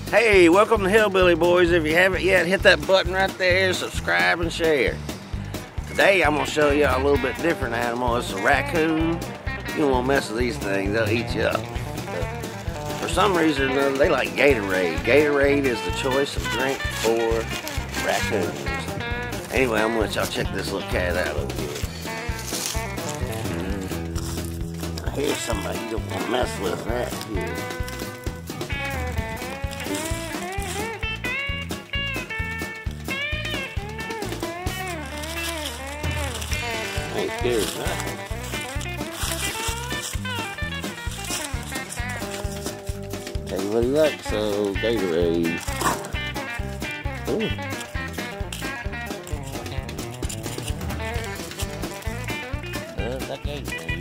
Hey, welcome to Hillbilly Boys. If you haven't yet, hit that button right there, subscribe and share. Today I'm going to show you a little bit different animal. It's a raccoon. You don't want to mess with these things, they'll eat you up. But for some reason or another, they like Gatorade. Gatorade is the choice of drink for raccoons. Anyway, I'm going to let y'all check this little cat out over here. Here's somebody you don't want to mess with right here. Ain't scared of nothing. Tell you what he likes, so Gatorade. Ooh. That Gatorade.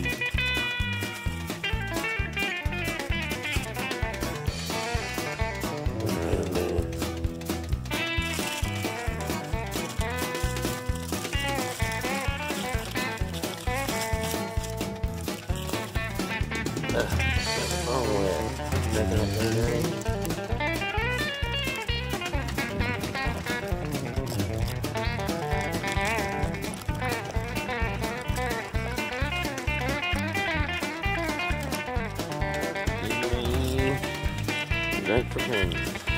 Drink for him.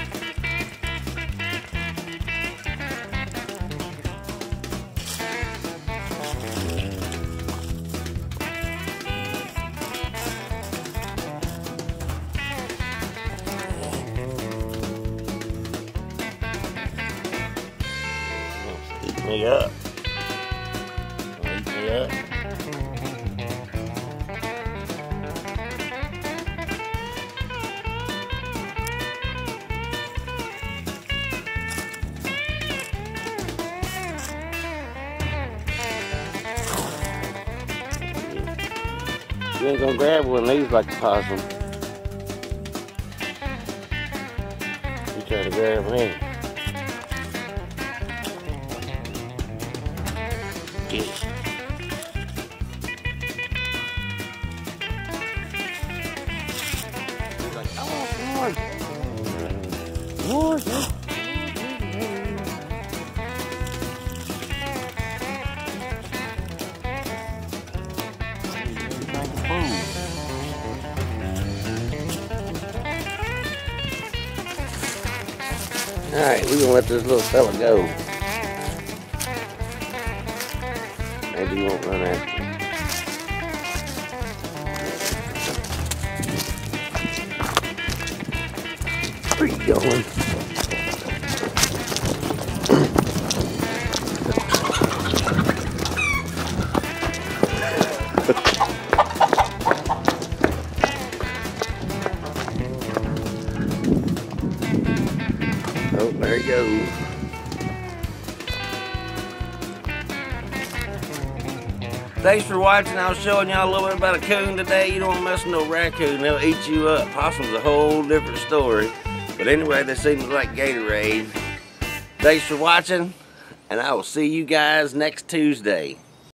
Eat me up. Eat me up. You ain't gonna grab one of these like a possum. You try to grab me. Get it. He's like, oh, more. More. Alright, we're gonna let this little fella go. Maybe he won't run after me. Where are you going? Oh, there he goes. Thanks for watching. I was showing y'all a little bit about a coon today. You don't want to mess with no raccoon. They'll eat you up. Possum's a whole different story. But anyway, they seem to like Gatorade. Thanks for watching, and I will see you guys next Tuesday.